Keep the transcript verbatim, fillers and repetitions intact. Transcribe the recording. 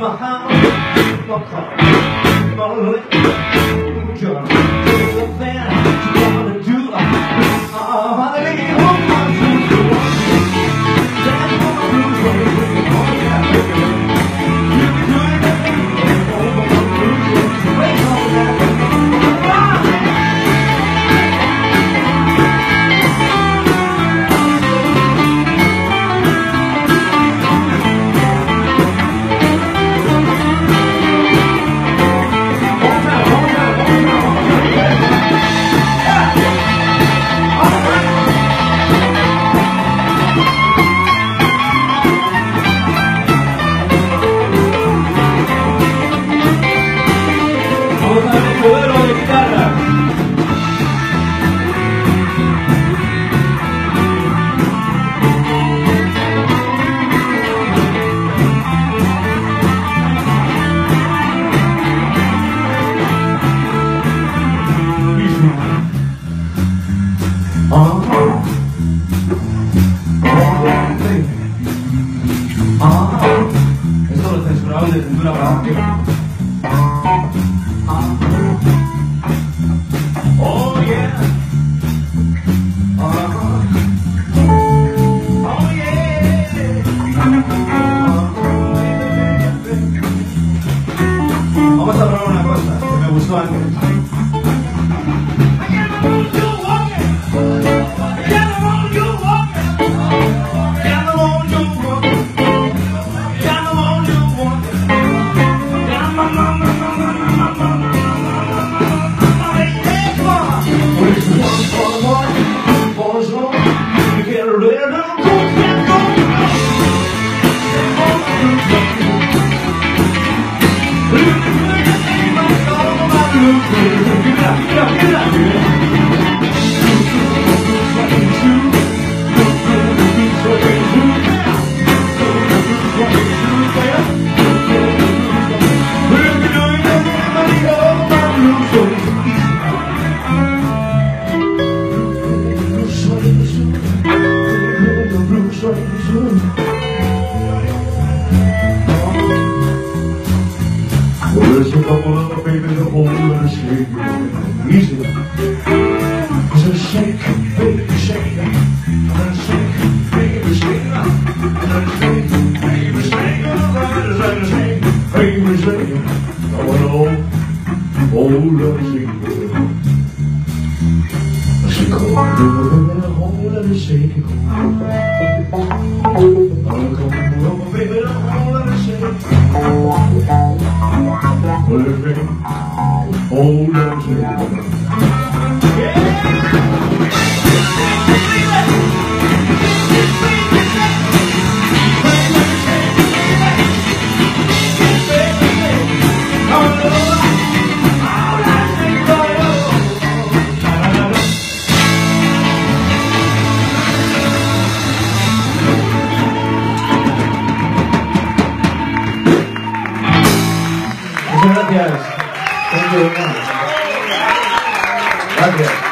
my house, my car, my life, girl, do the thing you wanna do. Oh, I leave home, my food, you want to that's what I do, so you bring it on, yeah, baby. You can do it, baby, oh, but I'm losing, break all that. Esto lo censurable de censura para qué. Oh yeah. Oh yeah. Vamos a probar una cosa que me gustó antes. Well, it's a couple of the baby, the whole little shake, easy. It's a shake, baby, shake, and a shake, baby, shake, and a shake, baby, shake, and a shake, baby, shake. I want to hold, hold little shake, I should call the whole little shake. I'll come over, baby, the whole little shake. Living, old and shake. Gracias. Thank you very much. Gracias.